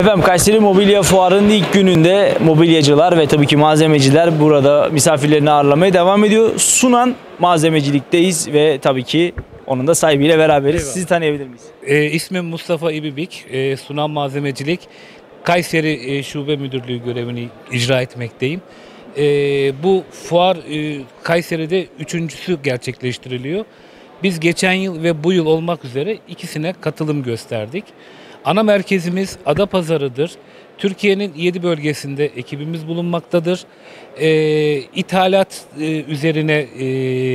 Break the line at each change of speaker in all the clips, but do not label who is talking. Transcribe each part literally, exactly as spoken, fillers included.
Efendim Kayseri Mobilya Fuarı'nın ilk gününde mobilyacılar ve tabii ki malzemeciler burada misafirlerini ağırlamaya devam ediyor. Sunan Malzemecilik'teyiz ve tabii ki onun da sahibiyle beraberiz.
Eyvallah.
Sizi tanıyabilir miyiz?
E, ismim Mustafa İbibik, e, Sunan Malzemecilik, Kayseri e, Şube Müdürlüğü görevini icra etmekteyim. E, bu fuar e, Kayseri'de üçüncüsü gerçekleştiriliyor. Biz geçen yıl ve bu yıl olmak üzere ikisine katılım gösterdik. Ana merkezimiz Adapazarı'dır. Türkiye'nin yedi bölgesinde ekibimiz bulunmaktadır. E, ithalat e, üzerine e,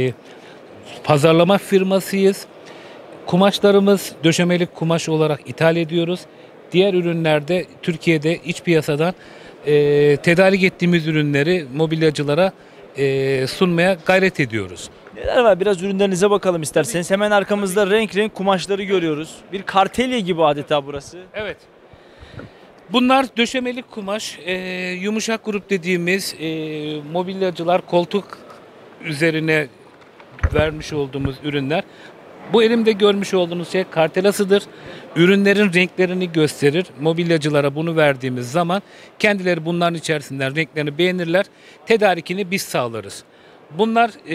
pazarlama firmasıyız. Kumaşlarımız döşemelik kumaş olarak ithal ediyoruz. Diğer ürünlerde Türkiye'de iç piyasadan e, tedarik ettiğimiz ürünleri mobilyacılara e, sunmaya gayret ediyoruz.
Neler var? Biraz ürünlerinize bakalım isterseniz. Hemen arkamızda renk renk kumaşları görüyoruz. Bir kartelya gibi adeta burası.
Evet. Bunlar döşemelik kumaş, e, yumuşak grup dediğimiz e, mobilyacılar koltuk üzerine vermiş olduğumuz ürünler. Bu elimde görmüş olduğunuz şey kartelasıdır. Ürünlerin renklerini gösterir. Mobilyacılara bunu verdiğimiz zaman kendileri bunların içerisinden renklerini beğenirler. Tedarikini biz sağlarız. Bunlar e,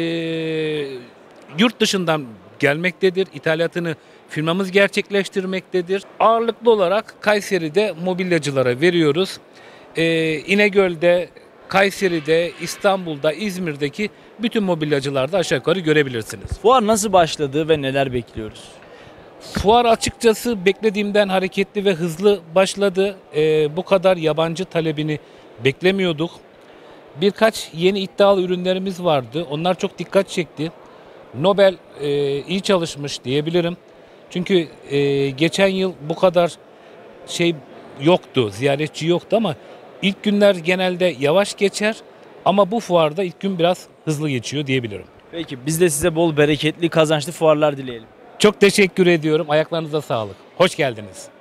yurt dışından gelmektedir. İthalatını firmamız gerçekleştirmektedir. Ağırlıklı olarak Kayseri'de mobilyacılara veriyoruz. E, İnegöl'de, Kayseri'de, İstanbul'da, İzmir'deki bütün mobilyacılarda aşağı yukarı görebilirsiniz.
Fuar nasıl başladı ve neler bekliyoruz?
Fuar açıkçası beklediğimden hareketli ve hızlı başladı. Ee, bu kadar yabancı talebini beklemiyorduk. Birkaç yeni iddialı ürünlerimiz vardı. Onlar çok dikkat çekti. Nobel e, iyi çalışmış diyebilirim. Çünkü e, geçen yıl bu kadar şey yoktu, ziyaretçi yoktu ama ilk günler genelde yavaş geçer. Ama bu fuarda ilk gün biraz hızlı geçiyor diyebilirim.
Peki biz de size bol bereketli kazançlı fuarlar dileyelim.
Çok teşekkür ediyorum. Ayaklarınıza sağlık. Hoş geldiniz.